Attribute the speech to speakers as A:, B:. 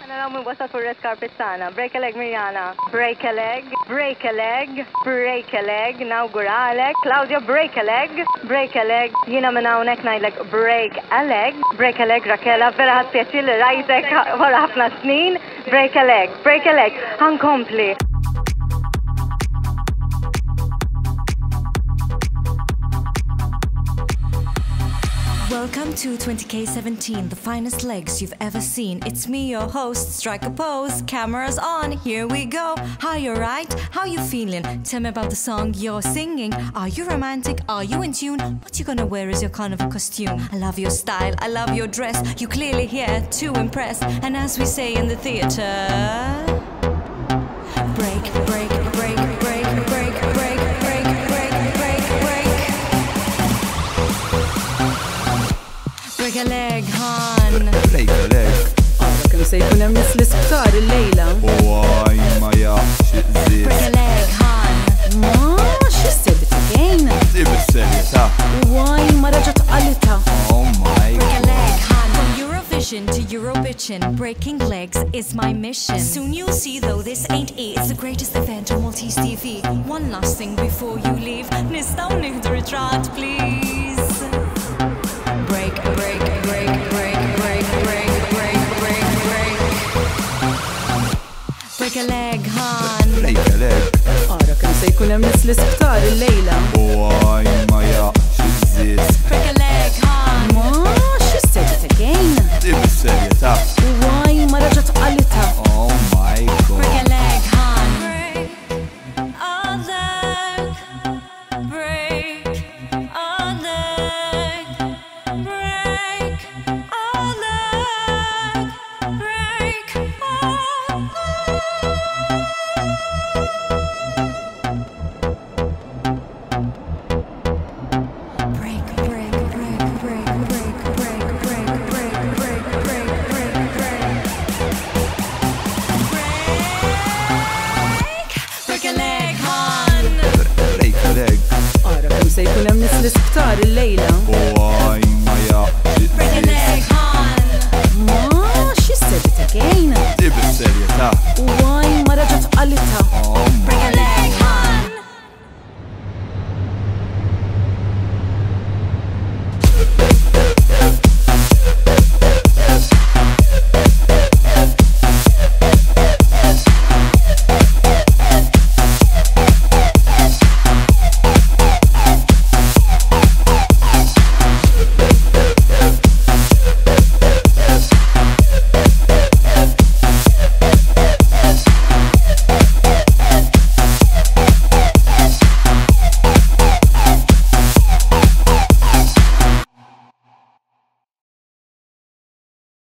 A: Naraw minn wasal fuq red carpet tagħna. Break a leg Mirjana. Break a leg, break a leg, break a leg. Nawguralek. Claudia, break a leg, break a leg. Jiena minn hawnhekk ngħidlek break a leg. Break a leg Rakela, vera ħadd pjaċir li rajtek wara ħafna snin. Break a leg, break a leg. Ħankompli.
B: Welcome to 20K17, the finest legs you've ever seen. It's me, your host, Strike a Pose. Cameras on, here we go. Hi, you right? How you feeling? Tell me about the song you're singing. Are you romantic? Are you in tune? What you gonna wear is your carnival costume. I love your style, I love your dress. You clearly here to impress. And as we say in the theater, break, break, break, break, break, break, break, break, break, break. Break a leg, hon.
C: Break a leg.
D: Kemm se jkun hemm nies l-isptar illejla.
C: Waj ma jafx iżżid.
B: Break a leg, hon.
D: Ma x'issir again?
C: Sib is-serjetà.
D: Waj ma raġa tqalita.
C: Oh my
B: Break a
C: God.
B: leg, hon. From Eurovision to Eurobitchin, breaking legs is my mission. Soon you'll see, though this ain't it. It's the greatest event on Maltese TV. One last thing before you leave. Nistgħu nieħdu ritratt, please. Break, break, break, break, break, break, break, break, break. Break a leg, hon.
C: Break a leg.
D: Ara kemm se jkun hemm nies l-isptar illejla.
C: Waj ma jafx iżżid.
B: Break a leg, hon.
D: Ma x'issir again?
C: Sib is-serjetà.
D: Waj ma raġa tqalita.
C: Oh my God.
B: Break a leg, hon. Break a leg. Break a leg. Break a leg. Break a break, break, break, break, break, break, break, break, break, break, break, break. Break a leg, hon.
C: Break a leg.
D: Ara kemm se jkun hemm nies l-isptar illejla.